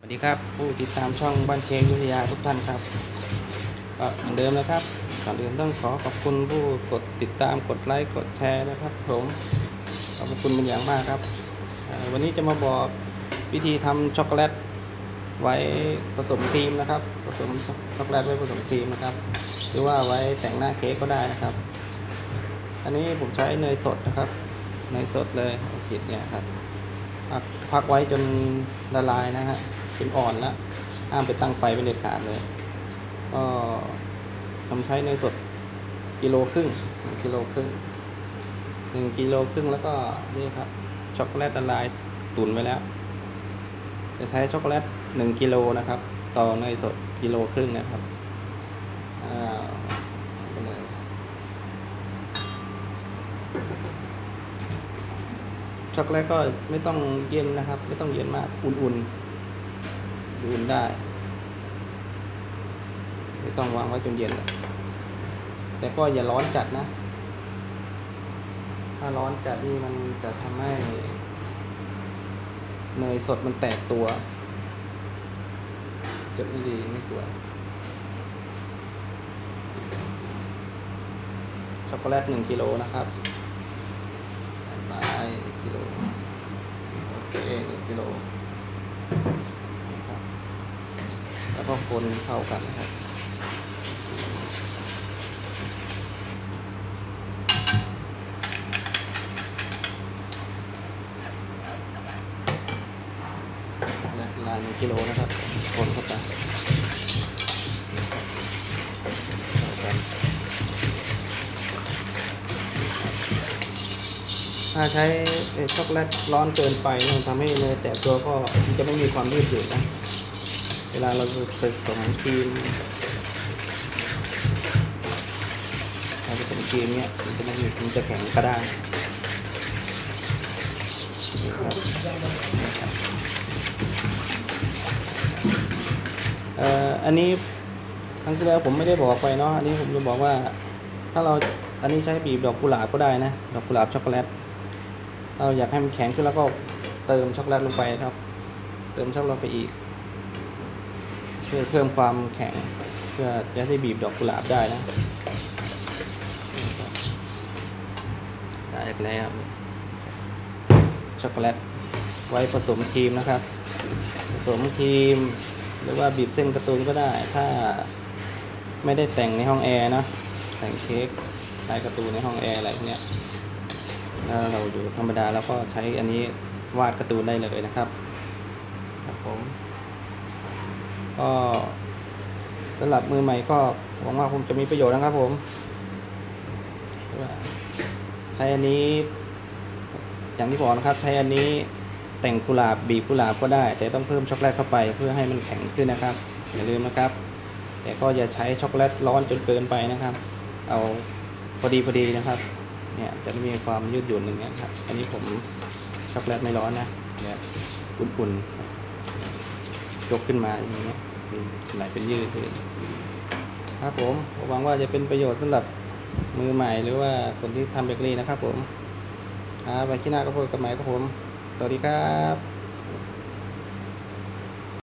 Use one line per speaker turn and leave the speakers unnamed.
สวัสดีครับผู้ติดตามช่องบ้านเชียงวิทยาทุกท่านครับก็เหมือนเดิมนะครับก่อนอื่นต้องขอขอบคุณผู้กดติดตามกดไลค์กดแชร์นะครับผมขอบคุณเป็นอย่างมากครับวันนี้จะมาบอกวิธีทำช็อกโกแลตไว้ผสมครีมนะครับผสมช็อกโกแลตไว้ผสมครีมนะครับหรือว่าไว้แต่งหน้าเค้กก็ได้นะครับอันนี้ผมใช้เนยสดนะครับเนยสดเลยเอาผิดเนี่ยครับพักไว้จนละลายนะฮะเป็นอ่อนแล้วห้ามไปตั้งไฟเป็นเด็ดขาดเลยก็ทำใช้เนยสด1.5 กิโล1 กิโลครึ่ง1 กิโลครึ่งแล้วก็นี่ครับช็อกโกแลตละลายตุ๋นไว้แล้วจะใช้ช็อกโกแลต1 กิโลนะครับต่อเนยสด1 กิโลครึ่งนะครับไปเลยช็อกโกแลตก็ไม่ต้องเย็นนะครับไม่ต้องเย็นมากอุ่นได้ไม่ต้องวางไว้จนเย็นแต่ก็อย่าร้อนจัดนะถ้าร้อนจัดนี่มันจะทำให้เนยสดมันแตกตัวจะไม่ดีไม่สวยช็อกโกแลต1 กิโลนะครับไป1 กิโลโอเค1 กิโลนี่ครับแล้วก็คนเข้ากันนะครับลาย1 กิโลนะครับคนเข้าไปถ้าใช้ช็อกโกแลตร้อนเกินไปมันทำให้เนยแตกตัวก็มันจะไม่มีความยืดหยุ่นนะเวลาเราผสมครีมเนี่ยมันจะไม่มีมันจะแข็งกระด้างนี่ครับอันนี้ครั้งที่แล้วผมไม่ได้บอกไปเนาะอันนี้ผมจะบอกว่าถ้าเราอันนี้ใช้บีบดอกกุหลาบก็ได้นะดอกกุหลาบช็อกโกแลตเราอยากให้มันแข็งขึ้นแล้วก็เติมช็อกโกแลตลงไปครับเติมช็อกโกแลตไปอีกเพื่อเพิ่มความแข็งเพื่อจะได้บีบดอกกุหลาบได้นะได้แล้วช็อกโกแลตไว้ผสมครีมนะครับผสมครีมหรือว่าบีบเส้นการ์ตูนก็ได้ถ้าไม่ได้แต่งในห้องแอร์นะแต่งเค้กลายการ์ตูนในห้องแอร์อะไรพวกนี้ถ้าเราอยู่ธรรมดาแล้วก็ใช้อันนี้วาดการ์ตูนได้เลยนะครับครับผมก็สำหรับมือใหม่ก็หวังว่าผมจะมีประโยชน์นะครับผมใช้อันนี้อย่างที่บอกนะครับใช้อันนี้แต่งกุหลาบบีบกุหลาบก็ได้แต่ต้องเพิ่มช็อกโกแลตเข้าไปเพื่อให้มันแข็งขึ้นนะครับอย่าลืมนะครับแต่ก็อย่าใช้ช็อกโกแลตร้อนจนเกินไปนะครับเอาพอดีนะครับเนี่ยจะมีความยืดหยุ่นอย่างเงี้ยครับอันนี้ผมช็อกโกแลตไม่ร้อนนะเนี่ยอุ่นๆยกขึ้นมาอย่างเงี้ยไหลเป็นยืดขึ้นครับผมหวังว่าจะเป็นประโยชน์สำหรับมือใหม่หรือว่าคนที่ทำเบเกอรี่นะครับผมไว้ที่หน้าก็พบกันใหม่ครับผมสวัสดีครับ